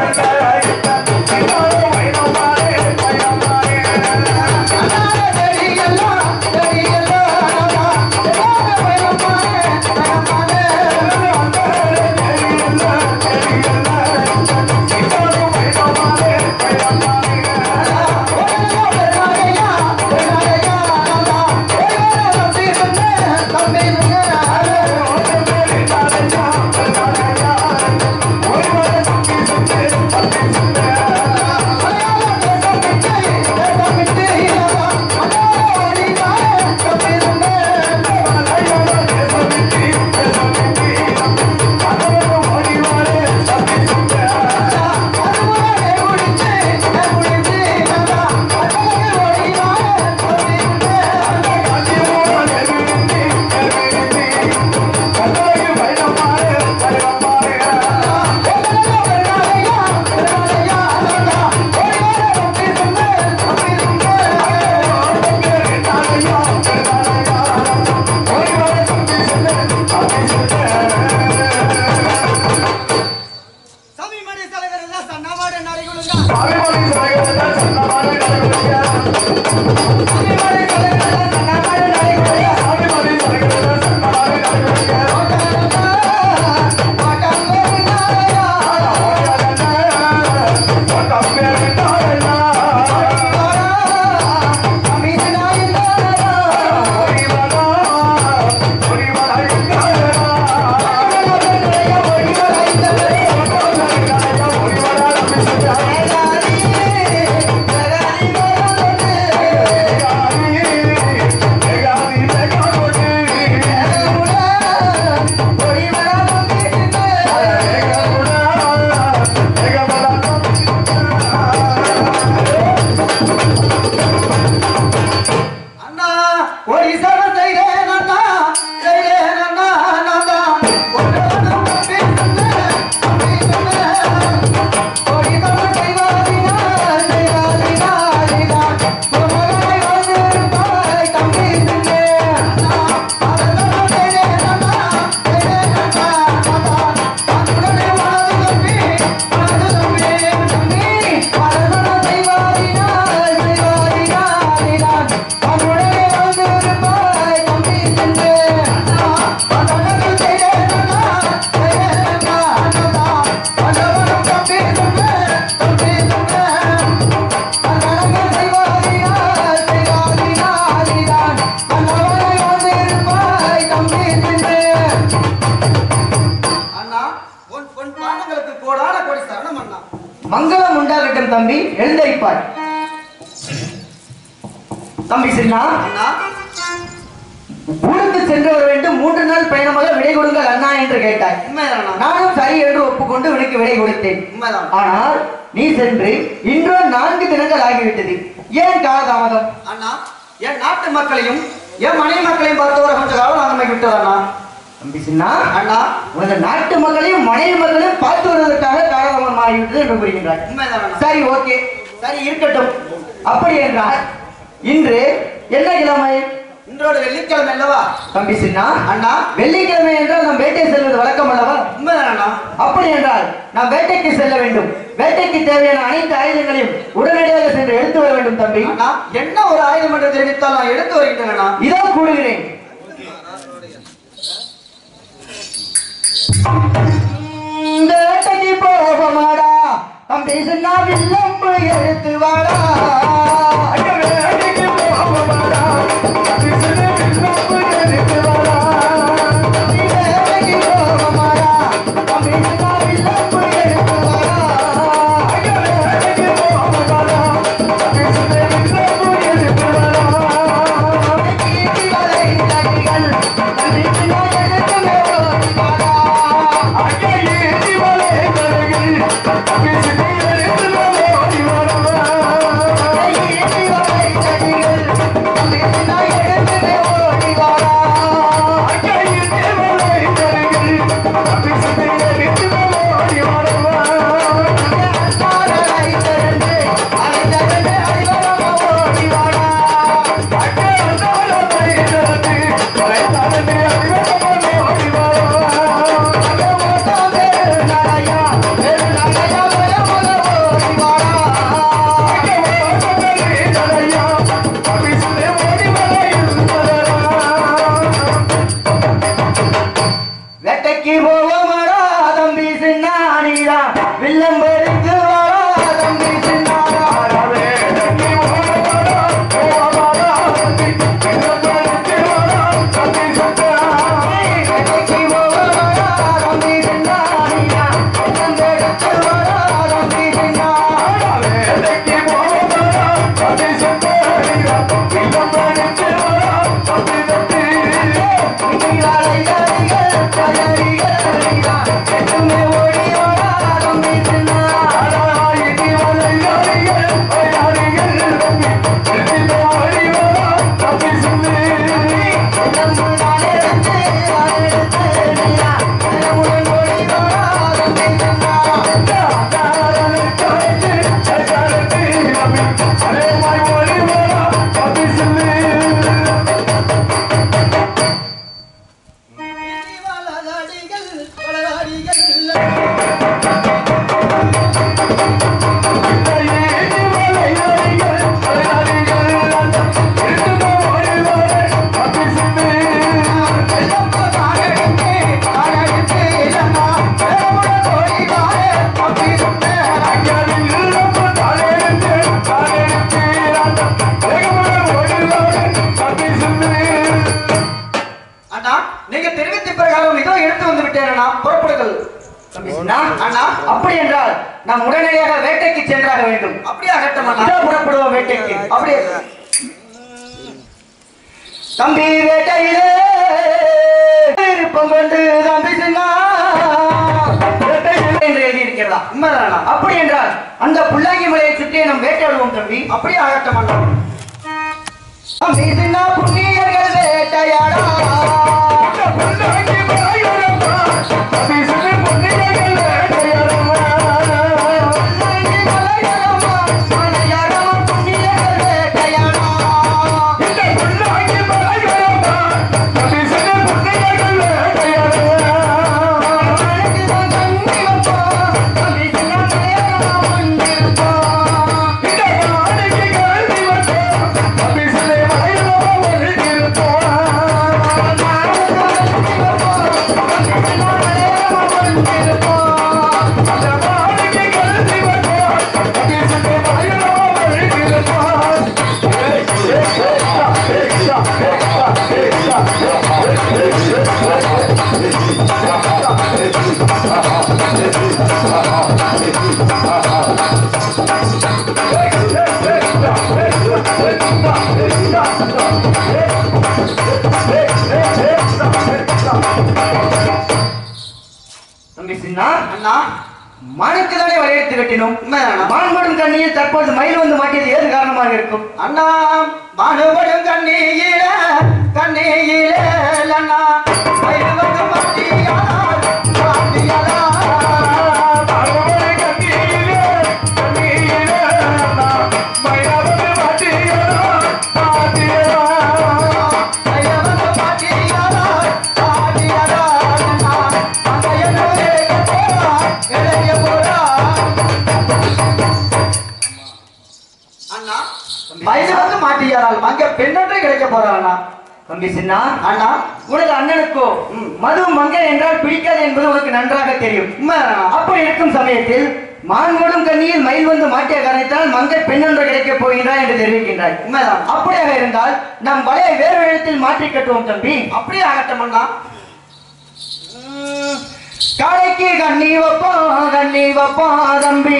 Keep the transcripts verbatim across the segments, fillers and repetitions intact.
மங்களம் உண்டாகட்டும் தம்பி, எழுந்தரிப்பார். தம்பி சின்னா, ஊருக்கு சென்று வர வேண்டும், மூன்று நாள் பயணமாக விடை கொடுங்கள் அண்ணா என்று கேட்டாய். நானும் சரி என்று ஒப்புக்கொண்டு உனக்கு விடை கொடுத்தேன். ஆனால் நீ சென்று இன்றோ நான்கு தினங்கள் ஆகிவிட்டது. ஏன் காலதாமதம்? அண்ணா, என் நாட்டு மக்களையும் என் மனைவி மக்களையும் பார்த்து வர கொஞ்சம் காலம் ஆரம்பித்து விட்டது அண்ணா. தம்பி சின்னா, அண்ணா, உனது நாட்டு மக்களையும் மனைவி மக்களையும் பார்த்து வருவதற்காக காலதாமதம் ஆகிவிட்டது என்று கூறுகின்றாய். சரி, ஓகே, சரி இருக்கட்டும். அப்படி என்றால் இன்று என்ன கிழமை? இன்றோடு வெள்ளிக்கிழமை அல்லவா? தம்பி சின்னா, அண்ணா, வெள்ளிக்கிழமை என்றால் நாம் வேட்டை செல்வது வழக்கம் அல்லவா? உண்மைதானா? அப்படி என்றால் நாம் வேட்டைக்கு செல்ல வேண்டும். வேட்டைக்கு தேவையான அனைத்து ஆயுதங்களையும் உடனடியாக சென்று எடுத்து வர வேண்டும். தம்பி, என்ன ஒரு ஆயுதம் என்று தெரிவித்தால் நான் எடுத்து வருகின்றேன். இதோ கூறுகிறேன். வேட்டைக்கு போகமாடா தம்பி சின்னா, வில்லம்பு எடுத்து வாடா. நானிதா வில்லம்பெருக்கு வரா தம்பி சின்னாரா அப்படி என்றால் நாம் உடனடியாக வேட்டைக்கு சென்றாக வேண்டும். அப்படியே அகற்றமாக புறப்படுவோம் வேட்டைக்கு. அப்படியே தம்பி வேட்டையிலே இருப்பம் கொண்டு தம்பி சின்னா என்று எழுதியிருக்கிறதா? உண்மைதானா? அப்படி என்றால் அந்த புல்லாங்கி மலையை சுற்றி நாம் வேட்டையாடுவோம் தம்பி. அப்படியே அகற்றமாக தம்பி சின்னா புண்ணியர்கள் வேட்டையாடா மானுக்குதானே வரையறுத்து கட்டினோம். மான்மடும் கண்ணியில் தற்போது மயில் வந்து மாட்டியது ஏது காரணமாக இருக்கும்? அண்ணா மானுபடும் கண்ணியில கண்ணியில அண்ணா மயில் வந்து மாட்டியா மாட்டியலா உனக்கு அண்ணனுக்கோ மது மங்கை என்றால் பிடிக்காது என்பது உனக்கு நன்றாக தெரியும். அப்படி இருக்கும் சமயத்தில் மான்மடும் கண்ணியில் மயில் வந்து மாட்டிய காரணத்தால் மங்கை பெண் ஒன்று கிடைக்கப் போகின்றாய் என்று தெரிவிக்கின்றாய். உண்மைதான். அப்படியாக இருந்தால் நம் வலையை வேறு இடத்தில் மாற்றி கட்டுவோம் தம்பி. அப்படியே ஆகட்டமண்ணா. காலைக்கு கண்ணி வப்பா கண்ணி வப்பா தம்பி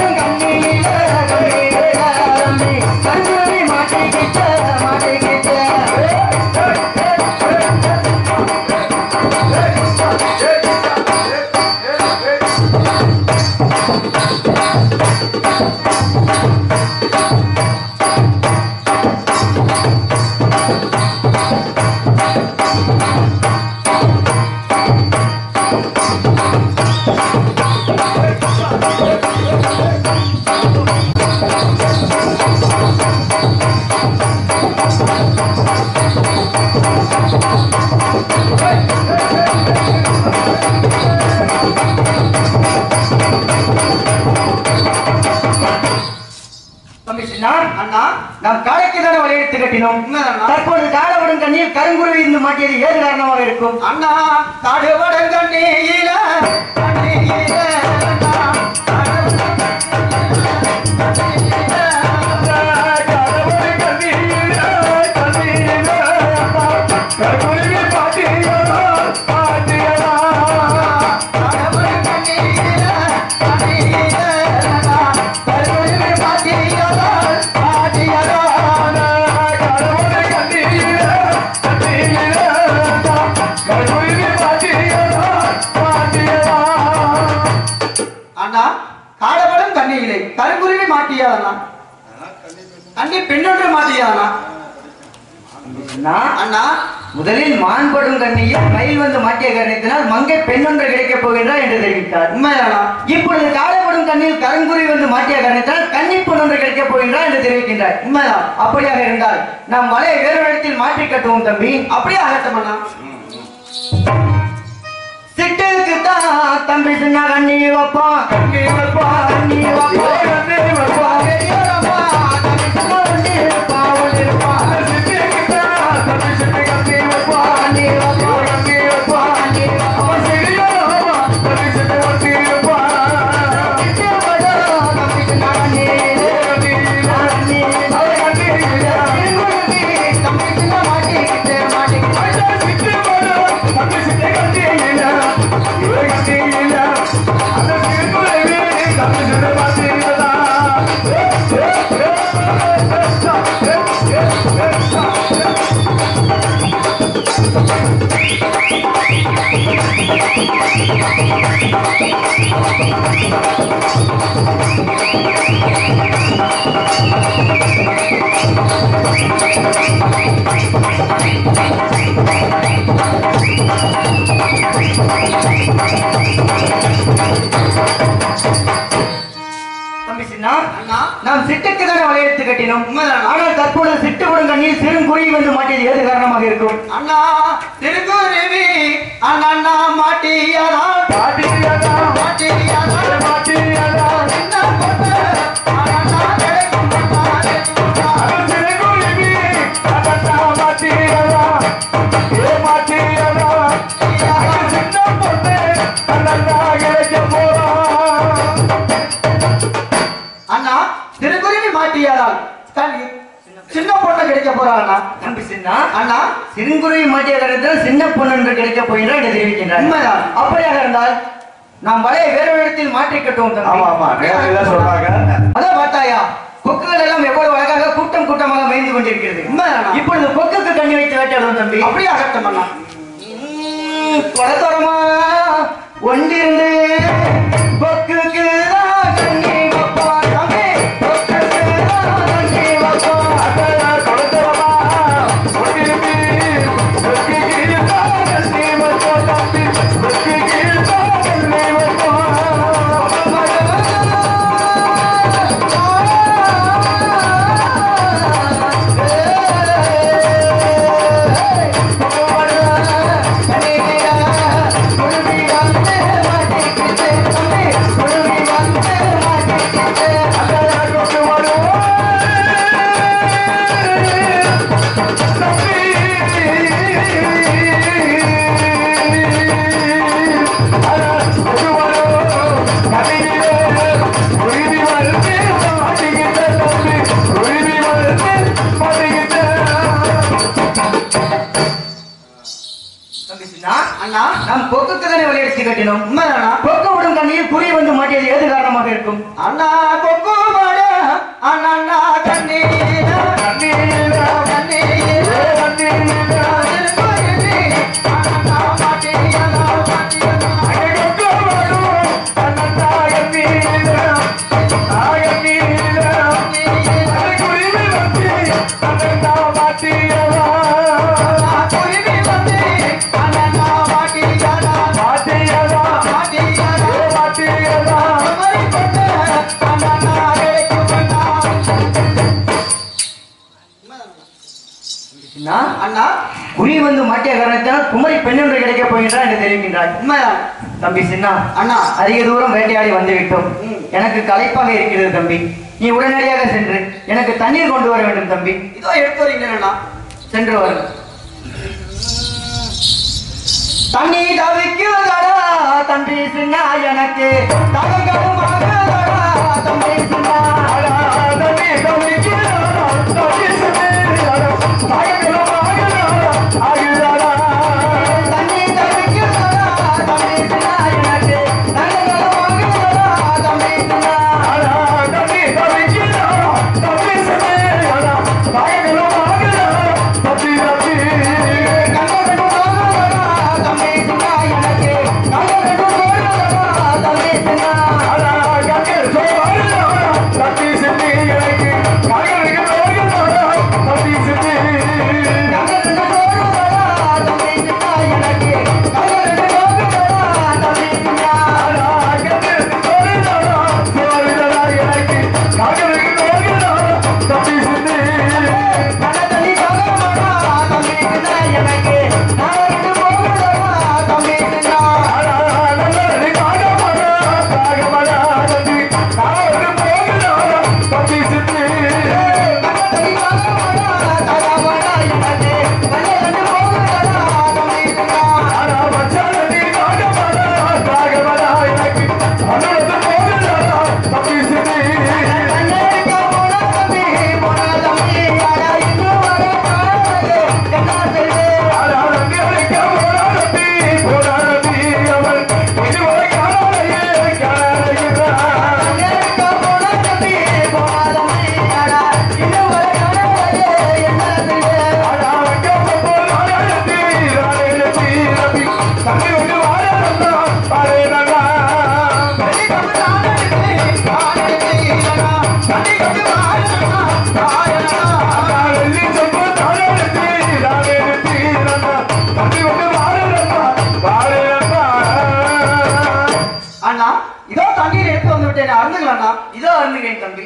மாட்டி நாம் காலைக்கு தானே வலையெடுத்து கட்டினோம். தற்போது காடவடும் கண்ணியில் கருங்குருவி இருந்து மாட்டியது ஏது காரணமாக இருக்கும்? அண்ணா காடவடும் கண்ணியில கண்ணியில காடபடும் கண்ணியிலே கருங்குருவி மாட்டியாதனா கண்ணி பெண்ணொன்று மாட்டியாதனா அண்ணா முதலில் மான்படும் கண்ணியில் மயில் வந்து மாட்டிய காரணத்தினால் மங்கை பெண்ணொன்று கிடைக்கப் போகின்றார் என்று தெரிவித்தார். உண்மையானா? இப்பொழுது காடப்படும் கண்ணியில் கருங்குருவி வந்து மாட்டிய காரணத்தினால் கன்னி பொண்ணொன்று கிடைக்கப் போகின்றார் என்று தெரிவிக்கின்றார். உண்மையா? அப்படியாக இருந்தால் நாம் வலையை வேறு இடத்தில் மாற்றி கட்டுவோம் தம்பி. அப்படியே ஆகட்டமண்ணா. சிட்டுக்கு தான் தம்பி சின்ன கண்ணி வைப்பா கண்ணி வைப்பா கண்ணி வைப்பா கண்ணி வைப்பா பெரியவரப்பா தம்பி சின்ன கண்ணி வைப்பா வைப்பா சிட்டுக்கு தான் தம்பி சின்ன கண்ணி வைப்பா கண்ணி வைப்பா கண்ணி வைப்பா கண்ணி வைப்பா பெரியவரப்பா தம்பி சின்ன கண்ணி வைப்பா சிட்டுக்கு தான் தம்பி சின்ன கண்ணி கண்ணி கண்ணி கண்ணி தம்பி சின்ன மாட்டி கிட்டே மாட்டி சிட்டுக்கு தான் தம்பி சின்ன கண்ணி நாம் சிட்டுக்கு தானே வலையெடுத்து கட்டினோம். ஆனால் தற்போது சிட்டுப்படும் கண்ணில் சிறுங்குருவி வந்து மாட்டியது ஏது காரணமாக இருக்கும்? அண்ணா சிறுங்குருவி அண்ணா மாட்டியதா மாட்டியதா மாட்டியதா மாட்டியதா சின்ன பொண்ணு அண்ணா கிடைக்கும் சிறுங்குருவி அண்ணா மாட்டியதா ஏ மாட்டியதா சின்ன பொண்ணு அண்ணா கிடைக்கும் போறா. அண்ணா திருக்குருவி மாட்டியாதால் சின்ன பொண்ணு கிடைக்க போறாள். தம்பி சின்ன அண்ணா சிறுங்குருவி மாட்டிய காரணத்தில் சின்ன பொண்ணு என்று கிடைக்க போகிறார் என்று தெரிவிக்கின்றார். உண்மைதான். அப்படியாக இருந்தால் நாம் வலையை வேறு இடத்தில் மாற்றி கட்டுவோம். அதான் பார்த்தாயா கொக்குகள் எல்லாம் எவ்வளவு அழகாக கூட்டம் கூட்டமாக மேய்ந்து கொண்டிருக்கிறது. இப்பொழுது கொக்குக்கு கண்ணி வைத்து வேட்டாடுவோம் தம்பி. அப்படியே அகட்டம் அண்ணா. கொடத்தோரமா ஒன்றிருந்து கொக்குக்கு கண்ணி வைப்பா தம்பி கொக்குக்கு கண்ணி வைப்பா கொடத்தோரமா ஒன்றிருந்து கொக்குக்கு கண்ணி வைப்பா தம்பி கொக்குக்கு கண்ணி வைப்பா. அண்ணா நாம் கொக்குக்கு தானே வலையெடுத்து கட்டினோம். உண்மைதானா? கொக்கு விடும் கண்ணியில் குறி வந்து மாட்டியது ஏது காரணமாக இருக்கும்? அண்ணா கொக்கு மாட அண்ணா கண்ணீர கண்ணீர கண்ணீர கண்ணீர அண்ணா மாட்டியதா மாட்டியதா கொக்கு மாடு அண்ணா கண்ணீர கண்ணீர கண்ணீர குருவி வந்து அண்ணா மாட்டியதா குருவி வந்து அண்ணா மாட்டியதா மாட்டியதா மாட்டியதா மாட்டியதா மரி கொண்ட அண்ணா கிடைக்கும் அண்ணா குறி வந்து மாட்டிய காரணத்தினால் குமரி பெண் ஒன்று கிடைக்க போகின்றார் என்று தெரிவிக்கின்றார். உண்மைதான் தம்பி சின்ன அண்ணா அதிக தூரம் வேட்டையாடி வந்து விட்டோம். எனக்கு களைப்பாக இருக்கிறது தம்பி. நீ உடனடியாக சென்று எனக்கு தண்ணீர் கொண்டு வர வேண்டும் தம்பி. இதோ எடுத்து வரீங்களா? சென்று வரும். தண்ணி தவிக்கிறதடா தம்பி சின்னா எனக்கு தகங்களும் ஆகுதடா தம்பி சின்னா தண்ணி தவிக்கிறதடா தம்பி சின்னா தகங்களும் ஆகுதடா ஆகுதடா தண்ணி தவிக்கிறதடா தம்பி சின்னா எனக்கு தகங்களும் ஆகுதடா தம்பி சின்னா தண்ணி தவிக்கிறதடா தம்பி சின்னா தகங்களும் ஆகுதடா தம்பி தம்பி இதோ அருந்துகிறேன் தம்பி.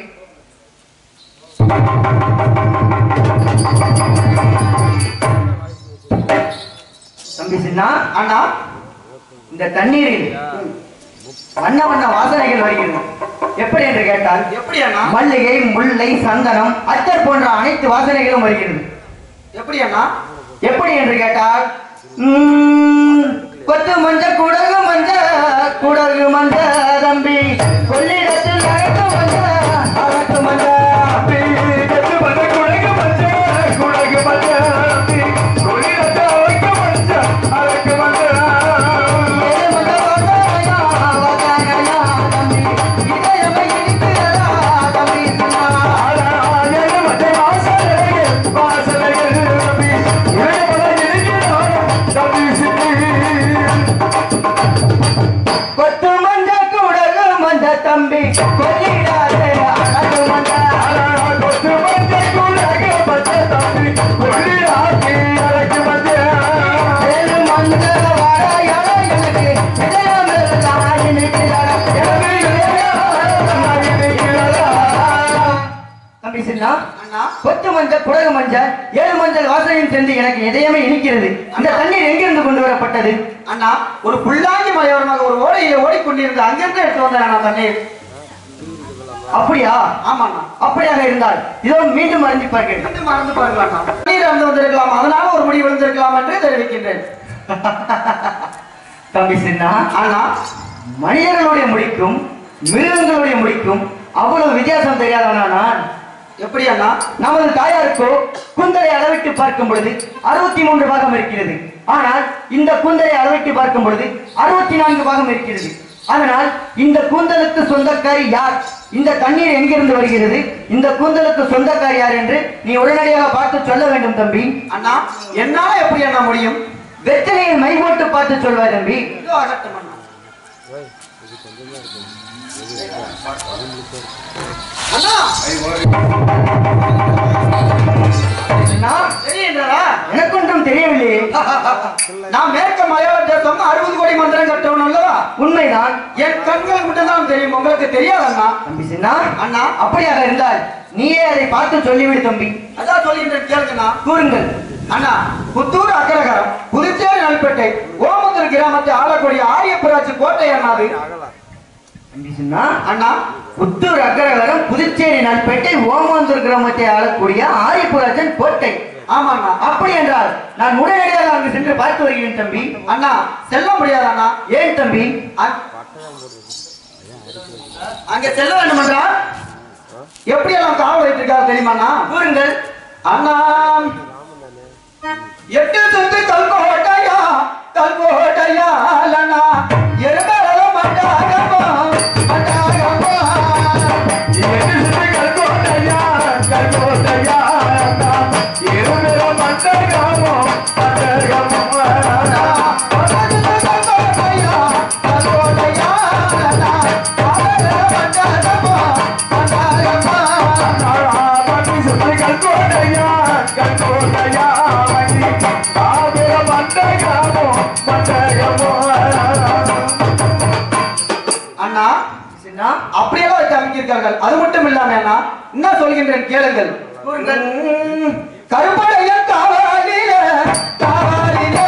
தம்பி சின்னா அண்ணா, இந்த தண்ணீரில் வண்ண வண்ண வாசனைகள் வருகிறது. எப்படி என்று கேட்டால் எப்படி அண்ணா? மல்லிகை, முல்லை, சந்தனம், அத்தர் போன்ற அனைத்து வாசனைகளும் வருகிறது. எப்படி அண்ணா? எப்படி என்று கேட்டால் கொத்து மஞ்ச குடகு மஞ்ச குடகு மஞ்ச தம்பி கொள்ளிடத்தில் அழைத்து மஞ்ச அழைத்து மஞ்ச கொத்து மஞ்ச குடகு மஞ்ச குடகு மஞ்ச தம்பி கொள்ளிடத்தில் அழைத்து மஞ்ச அழைத்து மஞ்ச தம்பி கொள்ளிடாதே அழகு மஞ்ச கொத்து மஞ்ச குடகு மஞ்ச தம்பி கொள்ளிடாதே அழகு மஞ்ச ஏழு மஞ்ச வாழையட எனக்கு இதயமெல்லாம் இனிக்கிறடா தம்பி சின்னா அண்ணா, கொத்து மஞ்சள் குடகு மஞ்சள் ஏழு மஞ்சள் வாசனையும் சேர்ந்து எனக்கு இதயமே இனிக்கிறது. அந்த தண்ணீர் எங்கிருந்து கொண்டு வரப்பட்டது? அண்ணா, ஒரு புல்லாங்கி மலையோரமாக ஒரு ஓடையில ஓடிக்கொண்டிருந்த அங்கிருந்து எடுத்து வந்தேன் தண்ணீர். அப்படியா? ஆமாண்ணா. அப்படியாக இருந்தால் இதோ மீண்டும் மறந்து பார்க்கிறேன். மீண்டும் மறந்து பார்க்கலாம். தண்ணீர் அருந்து வந்திருக்கலாம், அதனால ஒரு முடி விழுந்திருக்கலாம் என்று தெரிவிக்கின்றேன். தம்பி சின்னா அண்ணா, மனிதர்களுடைய முடிக்கும் மிருகங்களுடைய முடிக்கும் அவ்வளவு வித்தியாசம் தெரியாதவனா நான்? எப்படி அண்ணா? நமது தாயாருக்கோ குந்தரை அளவிட்டு பார்க்கும் பொழுது அறுபத்தி மூன்று பாகம் இருக்கிறது. ஆனால் இந்த கூந்தலை அளவிட்டு பார்க்கும் பொழுது அறுபத்தி நான்கு பாகம் இருக்கிறது. அதனால் இந்த கூந்தலுக்கு சொந்தக்காரி யார்? இந்த தண்ணீர் எங்கிருந்து வருகிறது? இந்த கூந்தலுக்கு சொந்தக்காரி யார் என்று நீ உடனடியாக பார்த்து சொல்ல வேண்டும் தம்பி. அண்ணா, என்னால எப்படி அண்ணா முடியும்? வெத்தலையில் மை போட்டு பார்த்து சொல்வாய் தம்பி. இதோ அகட்டும் அண்ணா. அண்ணா, எனக்கொன்றும் தெரியவில்லையே. நான் மேற்க மலையாள தேசம் அறுபது கோடி மந்திரம் கட்டவன் அல்லவா? உண்மைதான். என் கண்களுக்கு மட்டும் தான் தெரியும், உங்களுக்கு தெரியாது அண்ணா. தம்பி சின்னா அண்ணா, அப்படியாக இருந்தால் நீயே அதை பார்த்து சொல்லிவிடு தம்பி. அதான் சொல்லிட்டு கேளுங்கண்ணா. கூறுங்கள். அண்ணா, புத்தூர் அக்கரகரம் புதுச்சேரி நல்பேட்டை ஓமத்தூர் கிராமத்தை ஆளக்கூடிய ஆரியப்பராட்சி கோட்டை அண்ணாது. அண்ணா புத்தூர் அக்ரஹாரம் புதுச்சேரி நல்பேட்டை ஓமாந்தூர் கிராமத்தை ஆளக்கூடிய ஆரிப்புராஜன் கோட்டை. ஆமாண்ணா. அப்படி என்றால் நான் உடனடியாக அங்கு சென்று பார்த்து வருகிறேன் தம்பி. அண்ணா செல்ல முடியாது அண்ணா. ஏன் தம்பி? அங்க செல்ல வேண்டும் என்றால் எப்படி எல்லாம் காவல் வைத்திருக்காரு தெரியுமாண்ணா? கூறுங்கள். அண்ணா எட்டு சொத்து கல்கோட்டையா கல்கோட்டையா அண்ணா எருமல மண்டாகமா மண்டாகமா எட்டு சொத்து கல்கோட்டையா கல்கோட்டையா அண்ணா எருமல மண்டாகமா மண்டாகமா அண்ணா கல்கோட்டையா கல்கோட்டையா அண்ணா எருமல மண்டாகமா மண்டாகமா எட்டு சொத்து கல்கோட்டையா கல்கோட்டையா அண்ணா அப்படியெல்லாம் வச்சு அமைக்கிறார்கள். அது மட்டும் இல்லாம அண்ணா என்ன சொல்கின்றேன் கேளுங்கள். கருப்படைய காவாலிலே காவாலிலே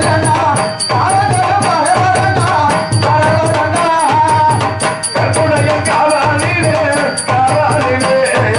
கருப்படைய காவாலிலே காவாலிலே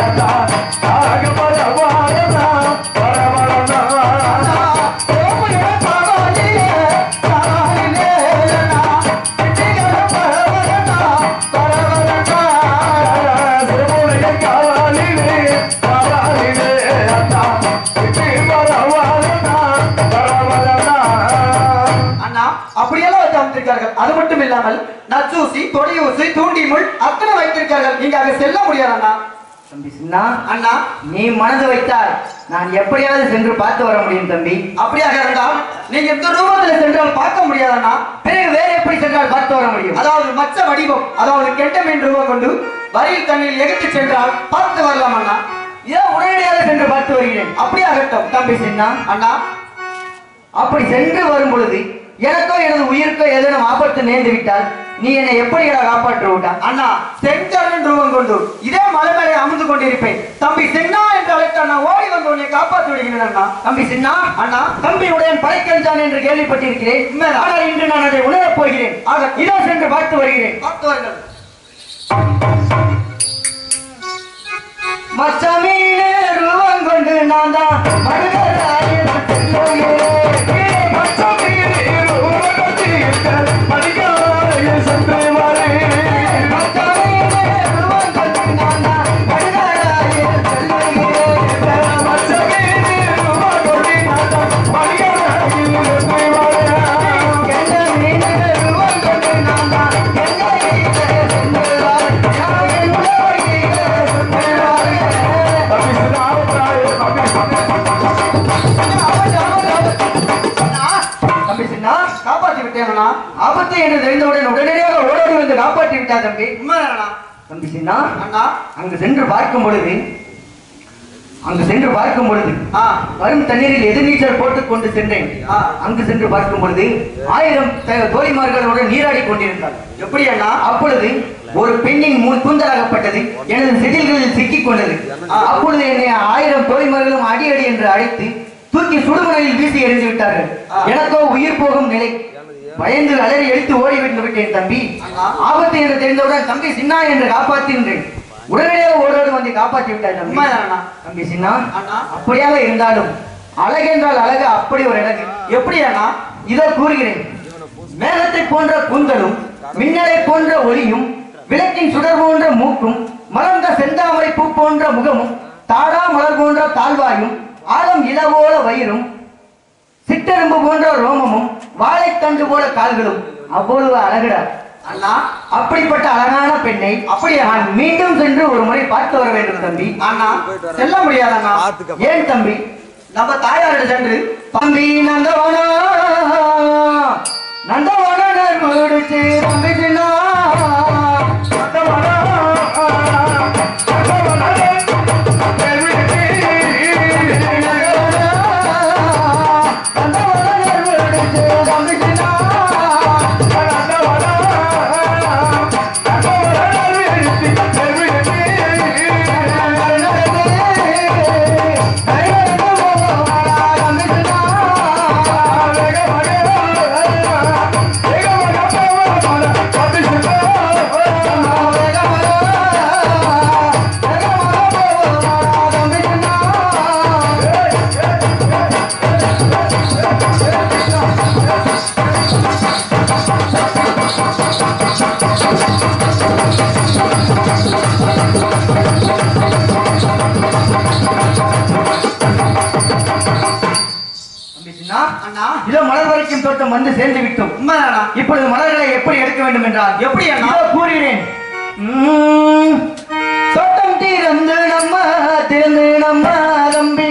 அது மட்டும் இல்லாமல் நச்சூசி தொடையூசி தூண்டிமுள் அத்தனை வைத்திருக்கார்கள். நீங்க அங்க செல்ல முடியாது அண்ணா. தம்பி சின்னா அண்ணா நீ மனது வைத்தால் நான் எப்படியாவது சென்று பார்த்து வர முடியும் தம்பி. அப்படியாக இருந்தால் நீங்க இந்த ரூபத்தில் சென்றால் பார்க்க முடியாது அண்ணா. பிறகு வேற எப்படி சென்றால் பார்த்து வர முடியும்? அதாவது மச்ச வடிவம் அதாவது கெட்ட மீன் ரூபம் கொண்டு வரியில் தண்ணியில் எகிட்டு சென்றால் பார்த்து வரலாம் அண்ணா. ஏன் உடனடியாக சென்று பார்த்து வருகிறேன். அப்படியாகட்டும் தம்பி சின்னா அண்ணா. அப்படி சென்று வரும் பொழுது எனக்கோ எனது உயிருக்கோ ஏதேனும் ஆபத்து நேர்ந்து விட்டால் நீ என்னை எப்படி காப்பாற்ற விட்டா? அண்ணா செங்கன் ரூபம் கொண்டு இதே மலை மேலே அமர்ந்து கொண்டிருப்பேன். தம்பி சின்னா என்று அழைத்தால் நான் ஓடி வந்து உன்னை காப்பாற்றி விடுகிறேன் அண்ணா. தம்பி சின்னா அண்ணா தம்பியுடைய படைக்கஞ்சான் என்று கேள்விப்பட்டிருக்கிறேன். ஆனால் இன்று நான் அதை உணரப் போகிறேன். ஆக இதோ சென்று பார்த்து வருகிறேன். பார்த்து வருங்கள். மச்சமீனே ரூபம் கொண்டு நான் தான் மடுகராயில் ஆபத்தை என்று தெரிந்தவுடன் உடனடியாக ஓடோடி வந்து காப்பாற்றி விட்டா தம்பி. தம்பி சின்னா அங்கு சென்று பார்க்கும் பொழுது அங்கு சென்று பார்க்கும் பொழுது வரும் தண்ணீரில் எதிர்நீச்சல் போட்டுக் கொண்டு சென்றேன். அங்கு சென்று பார்க்கும் பொழுது ஆயிரம் தோழிமார்களுடன் நீராடி கொண்டிருந்தார். எப்படி அண்ணா? அப்பொழுது ஒரு பெண்ணின் முன் கூந்தலாகப்பட்டது எனது செதில்களில் சிக்கிக் கொண்டது. அப்பொழுது என்னை ஆயிரம் தோழிமார்களும் அடி அடி என்று அழைத்து தூக்கி சுடுமுனையில் வீசி எறிந்து விட்டார்கள். எனக்கோ உயிர் போகும் நிலை. பயந்து அலறி எடுத்து ஓடி விட்டு விட்டேன் தம்பி. ஆபத்து என்று தெரிந்தவுடன் தம்பி சின்னா என்று காப்பாற்றின்றேன். உடனடியாக ஓடோடு வந்து காப்பாற்றி விட்டார் தம்பி. தம்பி சின்னா அப்படியாக இருந்தாலும் அழகென்றால் அழகு அப்படி ஒரு அழகு. எப்படி அண்ணா? இதோ கூறுகிறேன். மேகத்தை போன்ற கூந்தலும் மின்னலை போன்ற ஒளியும் விளக்கின் சுடர் போன்ற மூக்கும் மலர்ந்த செந்தாமரை பூ போன்ற முகமும் தாடா மலர் போன்ற தாழ்வாயும் ஆழம் இளவோல வயிறும் சிட்டெரும்பு போன்ற ரோமமும் வாழைத்தண்டு போல கால்களும் அவ்வளவு அழகுடா அண்ணா. அப்படிப்பட்ட அழகான பெண்ணை அப்படியே நான் மீண்டும் சென்று ஒரு முறை பார்த்து வர வேண்டும் தம்பி. அண்ணா செல்ல முடியாது அண்ணா. ஏன் தம்பி? நம்ம தாயாரிடம் சென்று தம்பி நந்தவனா நந்தவன முடிச்சு தம்பி சின்னா What is அண்ணா இதோ மலர் வரைக்கும் தோட்டம் வந்து சேர்ந்து விட்டோம். உண்மைதானா? இப்பொழுது மலர்களை எப்படி எடுக்க வேண்டும் என்றால் எப்படி அண்ணா? இதோ கூறுகிறேன். உம், தோட்டம் திறந்து நம்ம திறந்து நம்ம தம்பி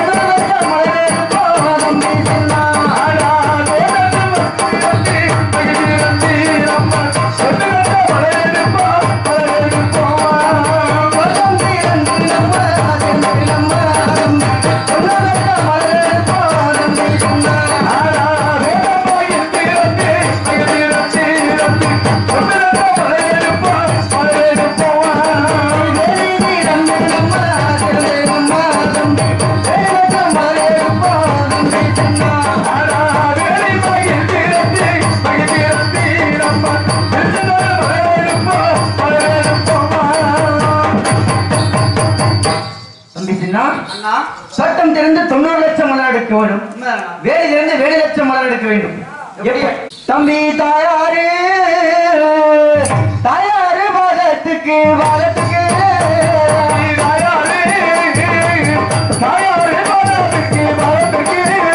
சட்டம் திறந்து தொண்ணூறு லட்சம் மலர் எடுக்க வேண்டும். வேலிலிருந்து வேலு லட்சம் மலர் எடுக்க வேண்டும். தம்பி தாயாரு தாயாரு வாதத்துக்கு வாதத்துக்கு தாயாரு வாதத்துக்கு வாதத்துக்கு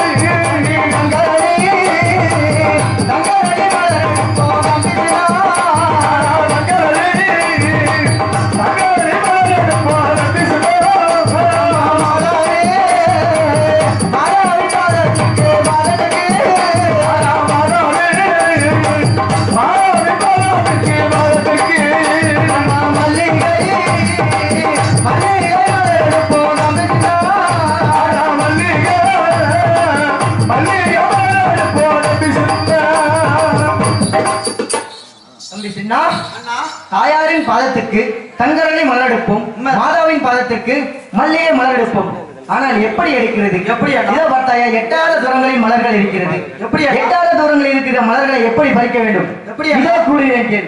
தாயாரின் பாதத்துக்கு தங்கரனை மலரெடுப்போம், மாதாவின் பாதத்துக்கு மல்லிகை மலரெடுப்போம். ஆனால் எப்படி எடுக்கிறது? எப்படி இதோ பார்த்தாயா, எட்டாத தூரங்களில் மலர்கள் இருக்கிறது. எப்படி எட்டாத தூரங்களில் இருக்கிற மலர்களை எப்படி பறிக்க வேண்டும்? எப்படி இதோ கூறுகிறேன் கேள்.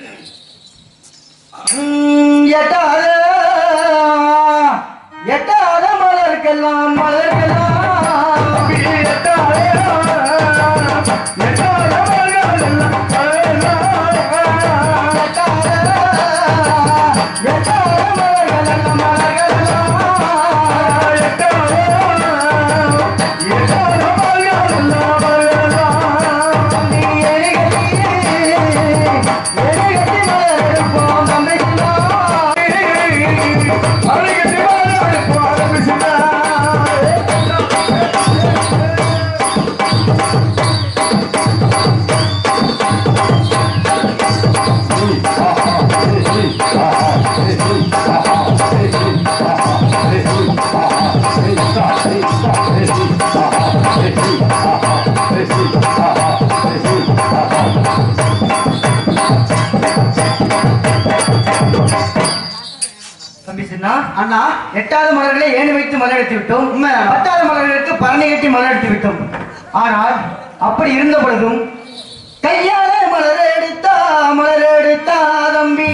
எட்டாத எட்டாத மலர்கெல்லாம் மலர்கெல்லாம் அண்ணா எட்டாவது மலர்களை ஏணி வைத்து மலர் எடுத்து விட்டோம். பத்தாவது மலர்களுக்கு பரணி கட்டி மலர் எடுத்து விட்டோம். ஆனால் அப்படி இருந்த பொழுதும் கையால மலர் எடுத்தா மலர் எடுத்தா தம்பி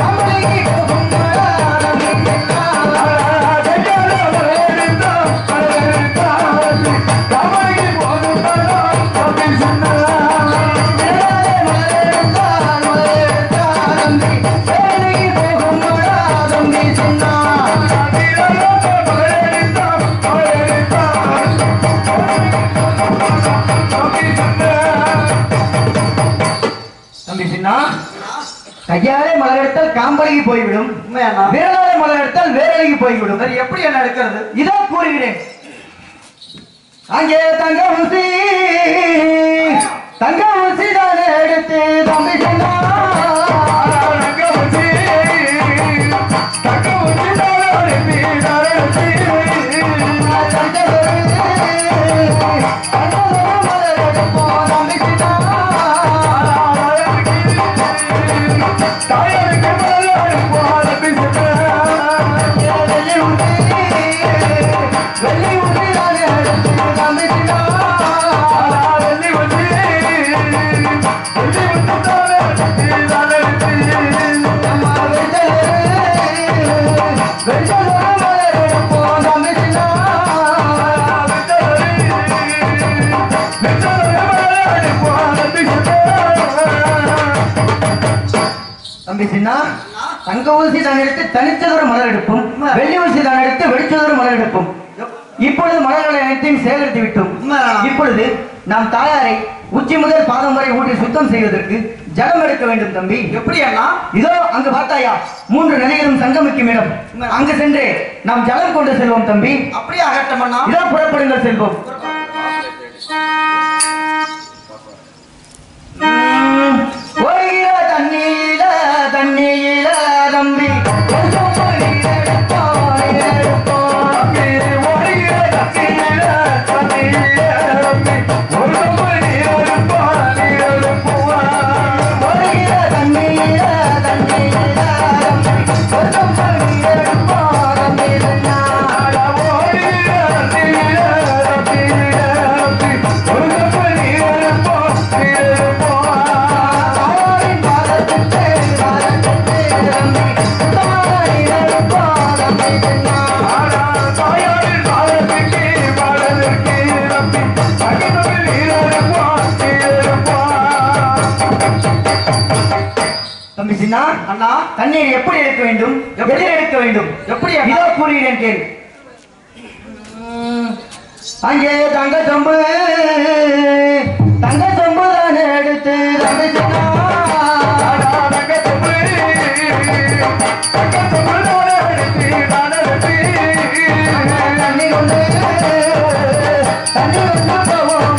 கையாலே மலர் எடுத்தால் காம்பழகி போய்விடும், விரலாலே மலர் எடுத்தால் வேரழகி போய்விடும். எப்படி என்ன எடுக்கிறது? இதோ கூறுகிறேன். அங்கே தங்க ஊசி தங்க ஊசி தானே எடுத்து தம்பி சொன்னா தங்க ஊசி தான் எடுத்து தனித்ததொரு மலர் எடுப்போம், வெள்ளி ஊசி தான் எடுத்து வெடிச்சதொரு மலர் எடுப்போம். இப்பொழுது மலர்களை அனைத்தையும் சேகரித்து விட்டோம். இப்பொழுது நாம் தாயாரை உச்சி முதல் பாதம் வரை ஊற்றி சுத்தம் செய்வதற்கு ஜலம் எடுக்க வேண்டும் தம்பி. எப்படி அண்ணா? இதோ அங்கு பார்த்தாயா மூன்று நதிகளும் சங்கமிக்கும் இடம். அங்கு சென்று நாம் ஜலம் கொண்டு செல்வோம் தம்பி. அப்படியே ஆகட்டும் அண்ணா. இதோ புறப்படுங்கள் செல்வோம். தண்ணீர தண்ணீர தம்பி அண்ணா தண்ணீர் எப்படி எடுக்க வேண்டும், எப்படி எடுக்க வேண்டும், எப்படி இதோ கூறுகிறேன் கேள். அங்கே தங்க சொம்பு தங்க சொம்பு தானே எடுத்து தங்க தண்ணி கொண்டு தண்ணி கொண்டு போவோம்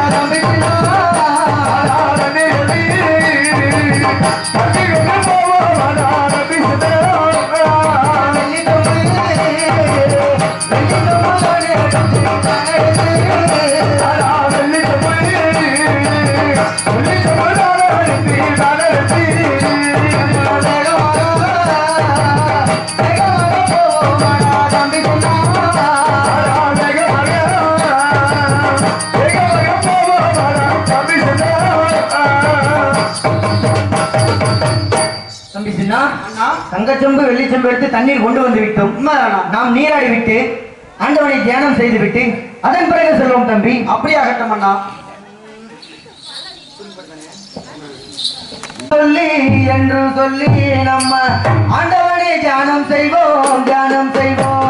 தங்கச்செம்பு வெள்ளிச்செம்பு எடுத்து தண்ணீர் கொண்டு வந்து விட்டோம். நாம் நீராடி விட்டு ஆண்டவனை தியானம் செய்து விட்டு அதன் பிறகு செல்வோம் தம்பி. அப்படியாகட்டும் அண்ணா. சொல்லி என்று சொல்லி நம்ம ஆண்டவனை தியானம் செய்வோம் தியானம் செய்வோம்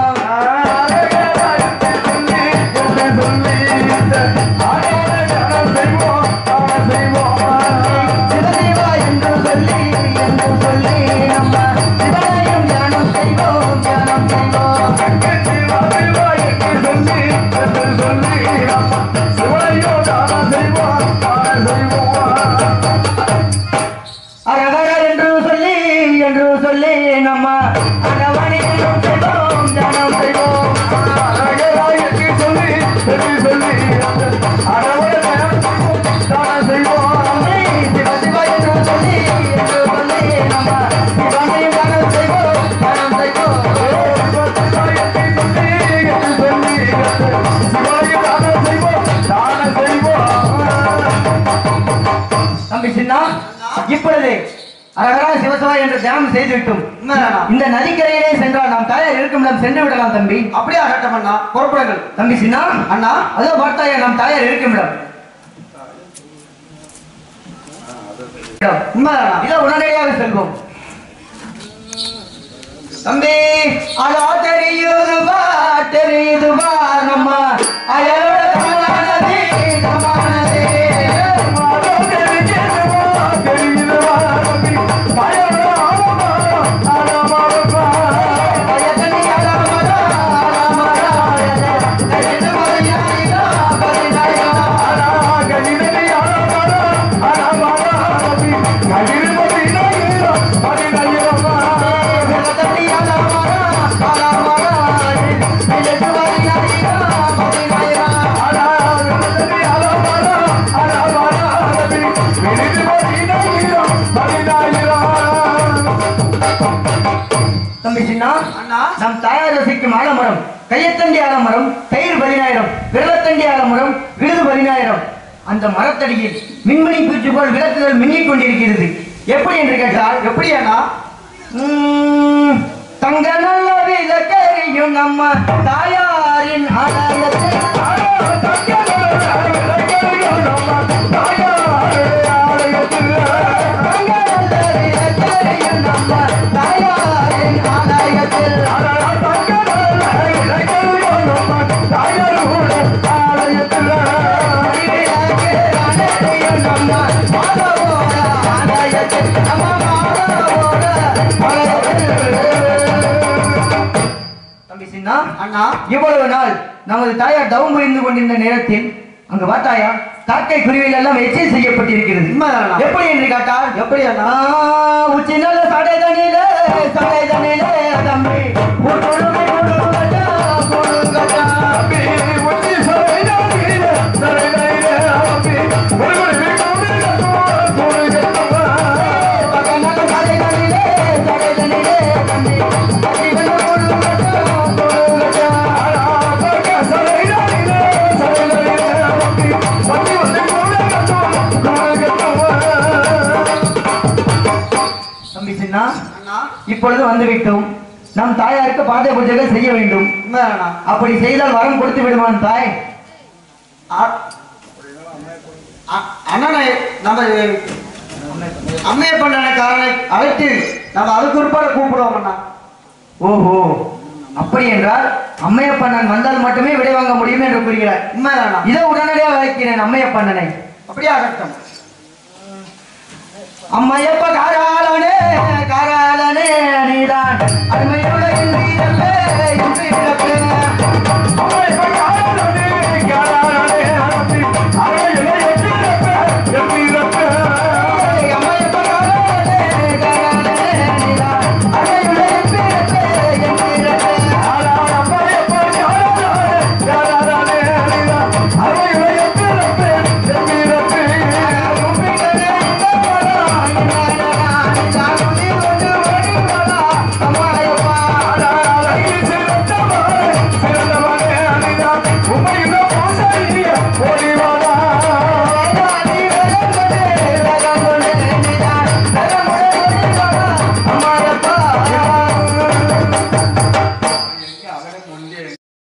இப்பொழுது அழகா சிவசிவா என்று தியானம் செய்து விட்டோம். இந்த நதிக்கரையிலே சென்றால் நாம் தாயார் இருக்கும் இடம் சென்று விடலாம் தம்பி. அப்படியே ஆகட்டும் அண்ணா. புறப்படுங்கள் தம்பி. சின்னா அண்ணா அதோ பார்த்தாயா நாம் தாயார் இருக்கும் இடம். இதை உடனடியாக செல்வோம் தம்பி. அதோ தெரியுதுவா தெரியுதுவா நம்ம அயலோட தமிழானதே தமிழானதே நம் தாயார் ரசிக்கும் ஆலமரம் கையத்தண்டி ஆலமரம் தயிர் பதினாயிரம் விரலத்தண்டி ஆலமரம் விருது பதினாயிரம். அந்த மரத்தடியில் மின்மணி பூச்சி போல் விளக்குகள் மின்னிக் கொண்டிருக்கிறது. எப்படி என்று கேட்டால் எப்படியானா தங்க நல்ல விளக்கறியும் நம்ம தாயாரின் ஆலயத்தை தாயாரின் ஆலயத்தில் நமது தாயார் தவம் புரிந்து கொண்டிருந்த நேரத்தில் அங்கு பார்த்தாயா காக்கை குருவிகள் எல்லாம் எச்சல் செய்யப்பட்டிருக்கிறது. எப்படி என்று கேட்டால் எப்படி உச்சி நல்ல சடை தண்ணியிலே சடை தண்ணியிலே தம்பி புடுங்கட்டா, புடுங்கட்டா, உச்சி சடை தண்ணியிலே சடை தண்ணியிலே தம்பி புடுங்கட்டா, புடுங்கட்டா, பக்கத்துல சடை தண்ணியிலே சடை தண்ணியிலே தம்பி புடுங்கட்டா, புடுங்கட்டா, பக்க சடை தண்ணியிலே சடை தண்ணியிலே தம்பி தம்பி சின்னா, இப்பொழுது வந்துவிட்டோம். நம் தாயாருக்கு பாதை பூஜைகள் செய்ய வேண்டும். அப்படி செய்தால் வரம் கொடுத்து விடுவான் தாய். அண்ணனை நம்ம அம்மைய பண்ணனை அழைத்து நம்ம அதுக்கு உட்பட கூப்பிடுவோம் அண்ணா. ஓஹோ, அப்படி என்றால் அம்மையப்பண்ணன் வந்தால் மட்டுமே விடை வாங்க முடியும் என்று கூறுகிறார். உண்மைதானா? இதை உடனடியாக அழைக்கிறேன் அம்மையப்பண்ணனை. அப்படியே ஆகட்டும். அம்மையப்ப காராளனே காராளனே நீதான் அருமையுள்ள இன்றி இறப்பே இன்றி இறப்பே